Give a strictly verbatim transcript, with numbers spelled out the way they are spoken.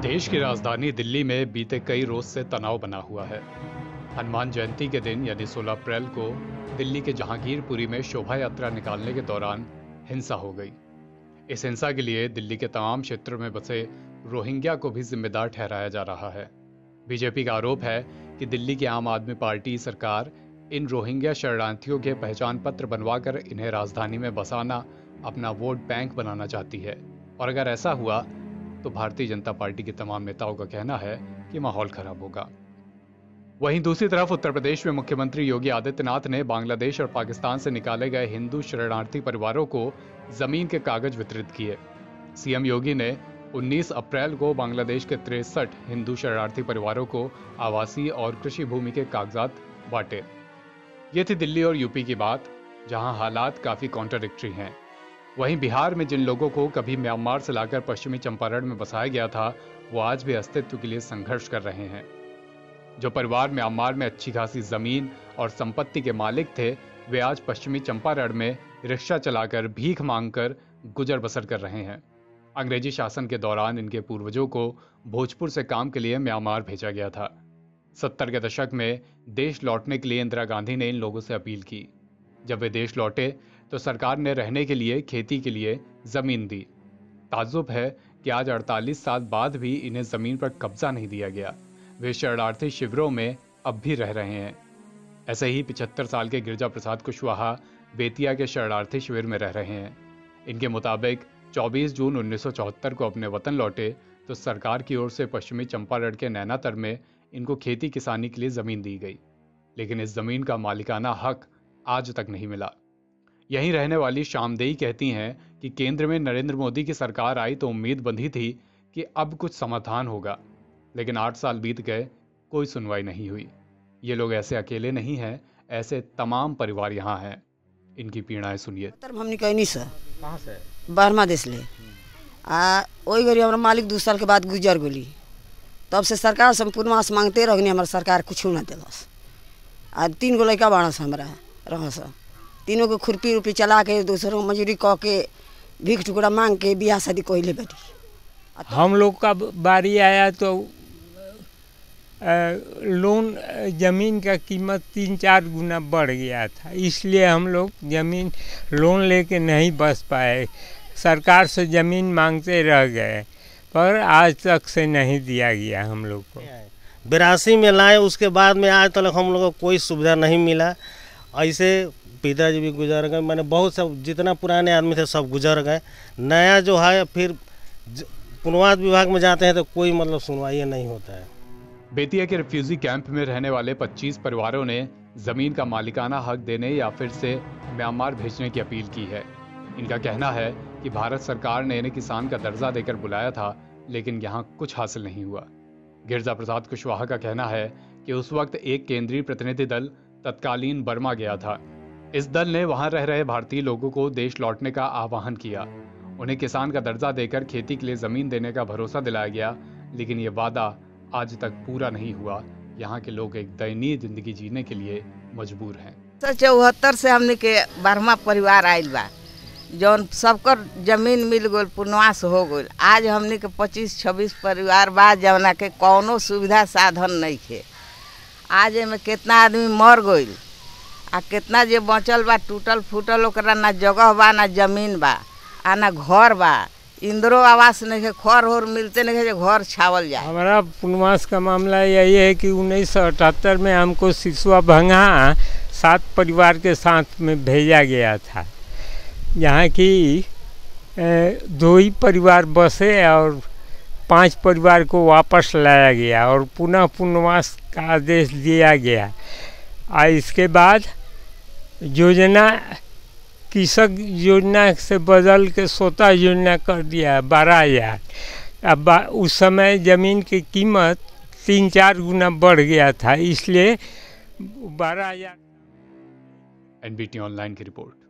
देश की राजधानी दिल्ली में बीते कई रोज से तनाव बना हुआ है। हनुमान जयंती के दिन यानी सोलह अप्रैल को दिल्ली के जहांगीरपुरी में शोभा यात्रा निकालने के दौरान हिंसा हो गई। इस हिंसा के लिए दिल्ली के तमाम क्षेत्रों में बसे रोहिंग्या को भी जिम्मेदार ठहराया जा रहा है। बीजेपी का आरोप है कि दिल्ली की आम आदमी पार्टी सरकार इन रोहिंग्या शरणार्थियों के पहचान पत्र बनवाकर इन्हें राजधानी में बसाना अपना वोट बैंक बनाना चाहती है, और अगर ऐसा हुआ तो भारतीय जनता पार्टी के तमाम नेताओं का कहना है कि माहौल खराब होगा। वहीं दूसरी तरफ उत्तर प्रदेश में मुख्यमंत्री योगी आदित्यनाथ ने बांग्लादेश और पाकिस्तान से निकाले गए हिंदू शरणार्थी परिवारों को जमीन के कागज वितरित किए। सीएम योगी ने उन्नीस अप्रैल को बांग्लादेश के तिरसठ हिंदू शरणार्थी परिवारों को आवासीय और कृषि भूमि के कागजात बांटे। ये थी दिल्ली और यूपी की बात, जहां हालात काफी कॉन्ट्राडिक्टरी हैं। वहीं बिहार में जिन लोगों को कभी म्यांमार से लाकर पश्चिमी चंपारण में बसाया गया था, वो आज भी अस्तित्व के लिए संघर्ष कर रहे हैं। जो परिवार म्यांमार में अच्छी खासी जमीन और संपत्ति के मालिक थे, वे आज पश्चिमी चंपारण में रिक्शा चलाकर भीख मांगकर गुजर बसर कर रहे हैं। अंग्रेजी शासन के दौरान इनके पूर्वजों को भोजपुर से काम के लिए म्यांमार भेजा गया था। सत्तर के दशक में देश लौटने के लिए इंदिरा गांधी ने इन लोगों से अपील की। जब वे देश लौटे तो सरकार ने रहने के लिए खेती के लिए जमीन दी। ताज्जुब है कि आज अड़तालीस साल बाद भी इन्हें जमीन पर कब्जा नहीं दिया गया। वे शरणार्थी शिविरों में अब भी रह रहे हैं। ऐसे ही पिछहत्तर साल के गिरजा प्रसाद कुशवाहा बेतिया के शरणार्थी शिविर में रह रहे हैं। इनके मुताबिक चौबीस जून उन्नीस सौ चौहत्तर को अपने वतन लौटे तो सरकार की ओर से पश्चिमी चंपारण के नैनातर में इनको खेती किसानी के लिए जमीन दी गई, लेकिन इस जमीन का मालिकाना हक आज तक नहीं मिला। यहीं रहने वाली शामदेई कहती हैं कि केंद्र में नरेंद्र मोदी की सरकार आई तो उम्मीद बंधी थी कि अब कुछ समाधान होगा, लेकिन आठ साल बीत गए, कोई सुनवाई नहीं हुई। ये लोग ऐसे अकेले नहीं हैं, ऐसे तमाम परिवार यहाँ हैं। इनकी पीड़ाएं सुनिए। हमने कहनी सर कहाँ से? बारहमा देश ले आ वही गरी हमारा मालिक दो साल के बाद गुजर गोली, तब से सरकार से पूर्णमास मांगते रहनी, हमारा सरकार कुछ ना दिलस। आ तीन गो लड़का बाड़स हमारा रह तीनों को खुरपी उरपी चला के दूसरों मजूरी कह के भीख टुकड़ा मांग के बियाह शादी कहले बैठी। हम लोग का बारी आया तो लोन ज़मीन का कीमत तीन चार गुना बढ़ गया था, इसलिए हम लोग ज़मीन लोन लेके नहीं बस पाए। सरकार से ज़मीन मांगते रह गए, पर आज तक से नहीं दिया गया हम लोग को। बिरासी में लाए, उसके बाद में आज तक हम लोग को कोई सुविधा नहीं मिला। ऐसे पिताजी भी गुजर गए, मैंने बहुत सब जितना पुराने आदमी थे सब गुजर गए। नया जो है फिर पुनर्वास विभाग में जाते हैं तो कोई मतलब सुनवाई नहीं होता है। बेतिया के रिफ्यूजी कैंप में रहने वाले पच्चीस परिवारों ने जमीन का मालिकाना हक देने या फिर से म्यांमार भेजने की अपील की है। इनका कहना है कि भारत सरकार ने इन्हें किसान का दर्जा देकर बुलाया था, लेकिन यहाँ कुछ हासिल नहीं हुआ। गिरजा प्रसाद कुशवाहा का कहना है कि उस वक्त एक केंद्रीय प्रतिनिधि दल तत्कालीन बर्मा गया था। इस दल ने वहां रह रहे भारतीय लोगों को देश लौटने का आह्वान किया। उन्हें किसान का दर्जा देकर खेती के लिए जमीन देने का भरोसा दिलाया गया, लेकिन ये वादा आज तक पूरा नहीं हुआ। यहाँ के लोग एक दयनीय जिंदगी जीने के लिए मजबूर हैं। चौहत्तर से हमने के बारहमा परिवार आयल बा, जौन सबकर जमीन मिल गई, पुनर्वास हो गई। आज हमने के पच्चीस छब्बीस परिवार बा जौना के कौनो सुविधा साधन नहीं थे। आज में कितना आदमी मर गई आ कितना जे बचल बा टूटल फूटल, ओकरा ना जगह बा ना जमीन बा आ ना घर बा। इंदिरो आवास नहीं है, खर और मिलते नहीं है, घर छावल जाए। हमारा पुनर्वास का मामला यही है कि उन्नीस सौ अठहत्तर में हमको सिसुआ भंगा सात परिवार के साथ में भेजा गया था, यहाँ की दो ही परिवार बसे और पांच परिवार को वापस लाया गया और पुनः पुनर्वास का आदेश दिया गया। और इसके बाद योजना कृषक योजना से बदल के सोता योजना कर दिया बारह हजार। अब उस समय ज़मीन की कीमत तीन चार गुना बढ़ गया था, इसलिए बारह हजार। एनबीटी ऑनलाइन की रिपोर्ट।